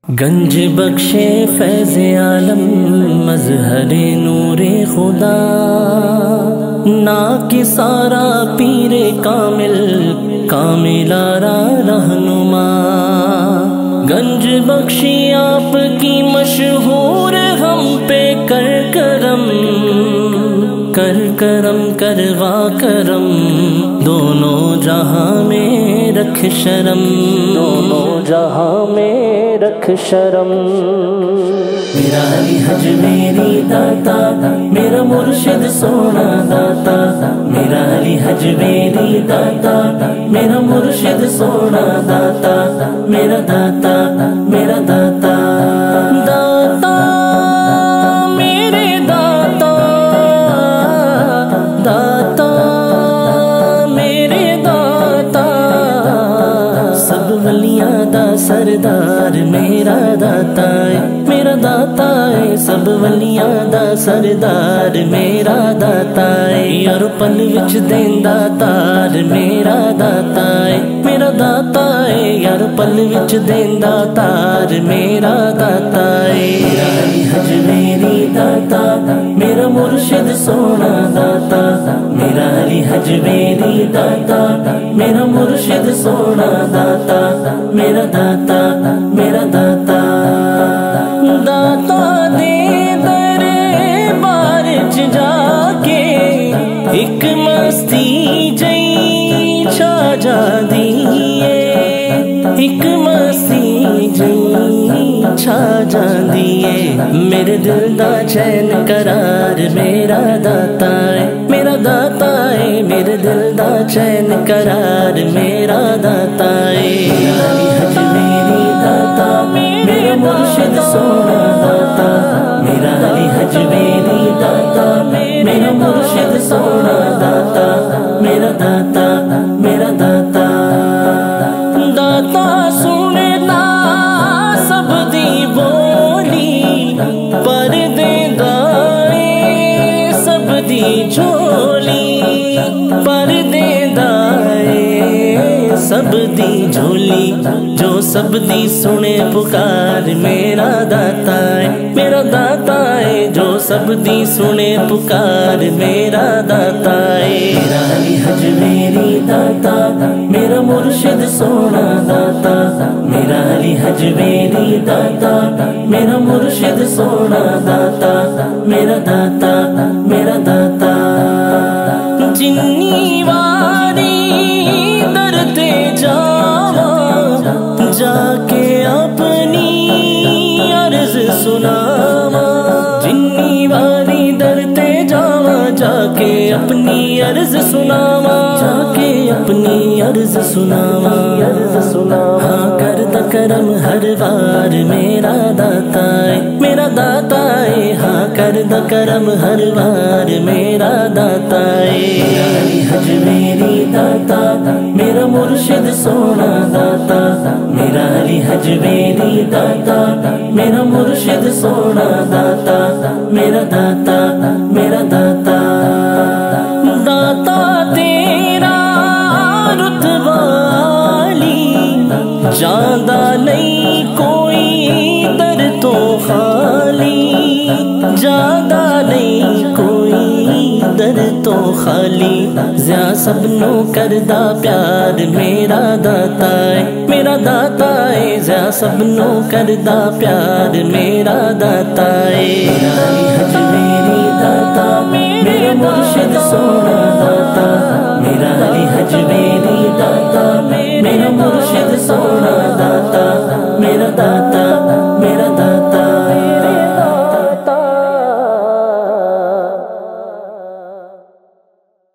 گنج بخشے فیض عالم مظہر نور خدا، نا کہ سارا پیر کامل کاملارا رہنما۔ گنج بخشی آپ کی مشہور ہم پہ کر کرم، کر کرم کروا کرم، دونوں جہاں میں رکھ شرم، دونوں جہاں میں رکھ شرم۔ میرا علی حج میری داتا، میرا مرشد سونا داتا، میرا علی حج میری داتا، میرا مرشد سونا داتا، میرا داتا میرا داتا، داتا میرے داتا، داتا میرے داتا، سب ولیاں دا سردار میرا داتا ہے، میرا داتا ہے، سب ولیاں دا سردار میرا داتا ہے، یار پل وچ دیندا تار میرا داتا ہے، میرا داتا ہے، یار پل وچ دیندا تار میرا داتا ہے۔ میرا علی حج میری داتا، میرا مرشد سونا داتا، میرا علی حج میری داتا، میرا مرشد سونا داتا، میرا داتا میرا داتا، داتا دے دربار چ جا کے ایک مستی جئی چھا جا دیے، ایک مستی جئی چھا جا دیے، میرے دل دا چین قرار میرا داتا ہے، میرا داتا ہے، میرے دل دا چین قرار میرا داتا ہے۔ علی حج میری داتا، میرا مرشد سونا داتا، میرا علی حج میری داتا، میرا مرشد سونا داتا، میرا داتا میرا داتا، داتا سنتا سب دی بولی، پر دیندا اے سب دی جھولی، پر دیندا اے سب دی جھولی، جو سب دی سنے پکار میرا داتا ہے، میرا داتا ہے، جو سب دی سنے پکار میرا داتا ہے۔ میرا علی حج میری داتا، میرا مرشد سونا داتا، میرا علی حج میری داتا، میرا مرشد سونا داتا، میرا داتا میرا داتا، جنی واری در تے جاواں، جا کے اپنی عرض سناواں، جنی واری در تے جاواں، جا کے اپنی عرض سناواں، جا کے اپنی عرض سناواں، ہاں کردا کرم ہر بار میرا داتا ہے، میرا داتا ہے، ہاں کردا کرم ہر بار میرا داتا ہے۔ علی حج میری داتا، میرا مرشد سونا داتا، میرا علی حج میری داتا، میرا مرشد سونا داتا، میرا داتا میرا داتا، داتا تیرا رتبہ عالی، جاندا نہیں کوئی در تو خالی، جاندا نہیں کوئی در تو خالی، زیا سب نو کردا پیار میرا داتا ہے، میرا داتا ہے، زیا سب نو کردا پیار میرا داتا ہے۔ علی حج